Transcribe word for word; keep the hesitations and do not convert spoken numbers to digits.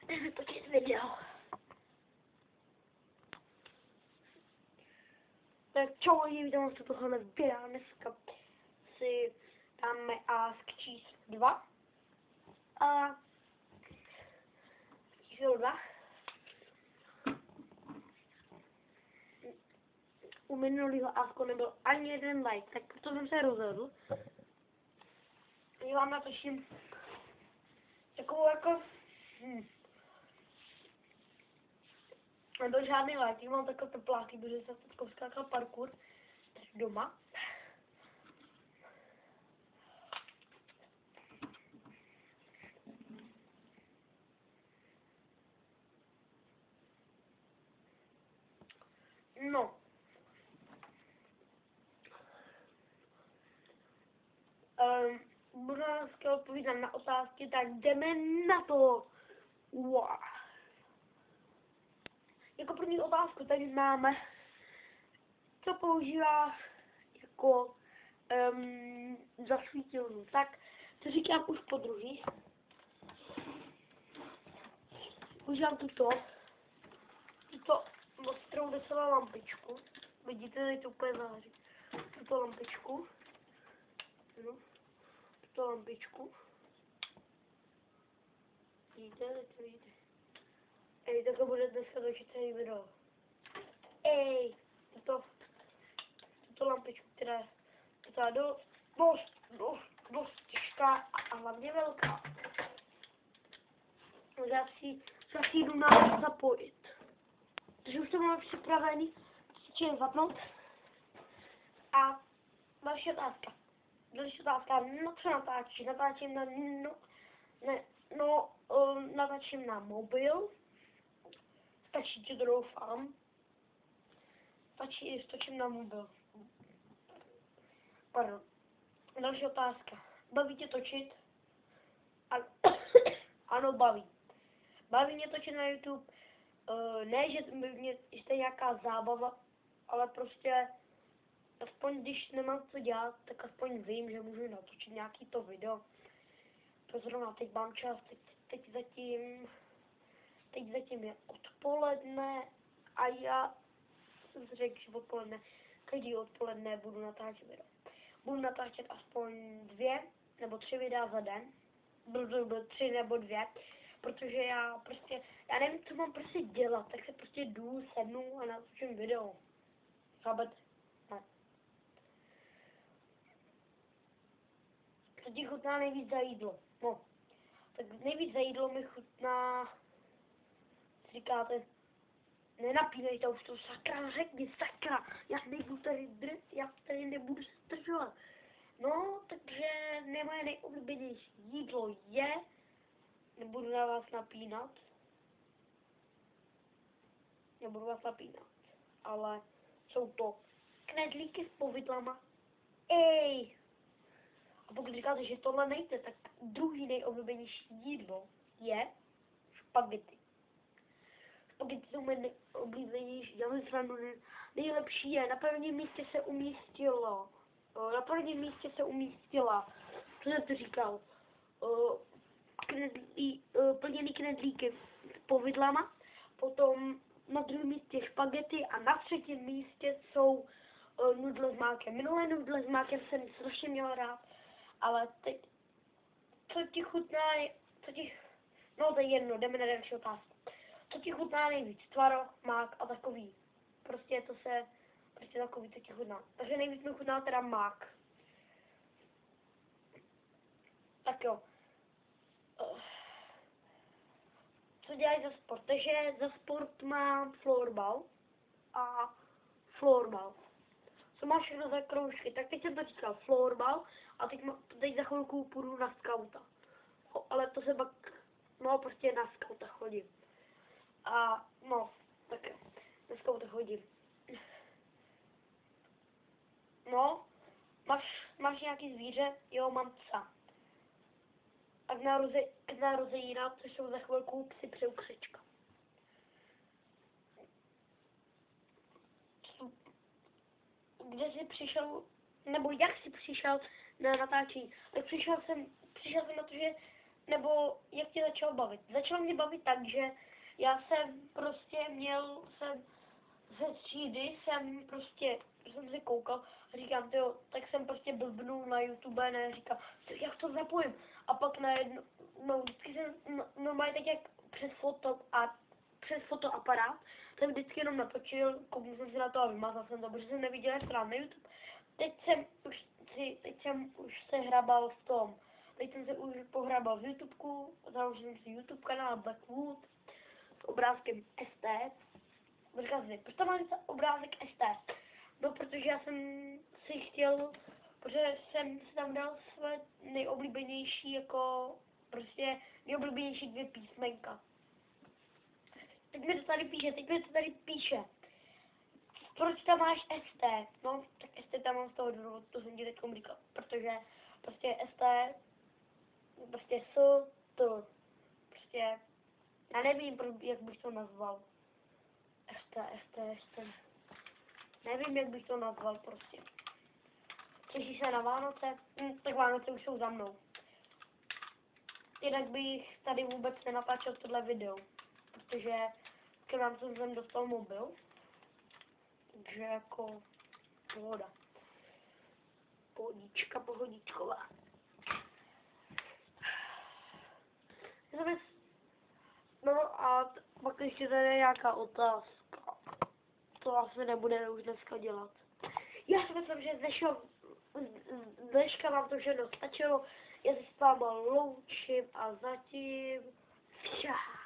jdeme točit video. Tak čau lidi, vítám vás u tohohle videa. Dneska si dáme ask číslo dva. A číslo dva. U minulého asku nebyl ani jeden like, tak proto jsem se rozhodl. Já vám natočím takovou jako... Hm. Nebyl žádný like, já mám takové tepláky, protože jsem teď skákal parkour doma. No. Um, budu dneska odpovídat na otázky, tak jdeme na to. Wow. Jako první otázku tady máme, co používá jako um, zasvítilnu. Tak, to říkám už po druhý. Používám tuto, tuto ostrou docela lampičku. Vidíte, tady to úplně září. Tuto lampičku. No, tuto lampičku. Vidíte, to vidíte. Ej, takhle bude dneska točit celý video. Ej, tuto, tuto lampičku, která je docela dost, dost, dost, dost těžká a hlavně velká. Já si, já si jdu na zapojit. Takže už to máme připravený, chci zapnout. A další otázka. Další otázka, no co natáčí? Natáčím na, no, ne, no, um, natáčím na mobil. Stačí, že to doufám. Stačí, když točím na mobil. Pardon. Další otázka. Baví tě točit? A, ano, baví. Baví mě točit na YouTube. Uh, ne, že mě jste nějaká zábava, ale prostě aspoň když nemám co dělat, tak aspoň vím, že můžu natočit nějaký to video. To zrovna teď mám čas, teď, teď zatím teď zatím je odpoledne a já jsem si řekl, že odpoledne, každý odpoledne budu natáčet video. Budu natáčet aspoň dvě nebo tři videa za den. Budu, budu tři nebo dvě, protože já prostě, já nevím, co mám prostě dělat, tak se prostě jdu, sednu a natočím video. Chápete? Ne. Co ti chutná nejvíc za jídlo? No, tak nejvíc za jídlo mi chutná, říkáte, nenapínej to už to, sakra, řekni, sakra, já nebudu tady drt, já tady nebudu zdržovat. No, takže nemoje nejoblíbenější jídlo je, nebudu na vás napínat, nebudu vás napínat, ale jsou to knedlíky s povidlama. Ej! A pokud říkáte, že tohle nejde, tak druhý nejoblíbenější jídlo je špagety. Spaghetti jsou moje nejoblíbenější, já myslím, nejlepší je, na prvním místě se umístilo, na prvním místě se umístila, co jsem to říkal, knedlí, plněný knedlíky s povidlama, potom na druhém místě špagety a na třetím místě jsou nudle s mákem. Minulé nudle s mákem jsem strašně měla rád, ale teď, co ti chutná, co ti, no to je jedno, jdeme na další otázku. Co ti chutná nejvíc? Tvaroh, mák a takový. Prostě to se, prostě takový, co ti chutná. Takže nejvíc mi chutná teda mák. Tak jo. Co dělají za sport? Takže za sport mám florbal a florbal. Co máš všechno za kroužky? Tak teď jsem to říkal, florbal a teď, má, teď za chvilku půjdu na skauta. Ale to se pak, no prostě na skauta chodím. A no, tak jo, dneska to hodím. No, máš, máš nějaký zvíře? Jo, mám psa. A k, naroze, k narozenínám, což jsou za chvilku psy přeukřečka. Kde jsi přišel, nebo jak jsi přišel na natáčení? Tak přišel jsem, přišel jsem na to, že nebo jak tě začalo bavit? Začalo mě bavit tak, že já jsem prostě měl, jsem ze třídy jsem prostě, jsem si koukal a říkám, tyjo, tak jsem prostě blbnul na YouTube, ne, říkám, jak to zapojím. A pak najednou, no, vždycky jsem, no, normálně tak jak přes foto a přes fotoaparát, jsem vždycky jenom natočil, kouknul jsem si na to a vymazal jsem to, protože jsem neviděl jak na YouTube. Teď jsem už si, teď jsem už se hrabal v tom, teď jsem se už pohrabal v YouTubeku, založil jsem si YouTube kanál Blackwood s obrázkem S T. Říkal si, proč tam mám obrázek S T? No, protože já jsem si chtěl, protože jsem si tam dal své nejoblíbenější, jako, prostě nejoblíbenější dvě písmenka. Teď mi to tady píše, teď mi to tady píše. Proč tam máš S T? No, tak S T tam mám z toho důvodu, to jsem ti teď říkal, protože prostě S T, prostě S, T, prostě, já nevím, jak bych to nazval. S T, S T, S T. Nevím, jak bych to nazval prostě. Těší se na Vánoce? Hm, tak Vánoce už jsou za mnou. Jinak bych tady vůbec nenatáčel tohle video, protože k nám jsem dostal mobil. Takže jako pohoda. Pohodička, pohodičková. No a pak ještě tady je nějaká otázka. To asi nebude už dneska dělat. Já si myslím, že dneška, dneška vám to všechno stačilo. Já se s váma loučím a zatím vša.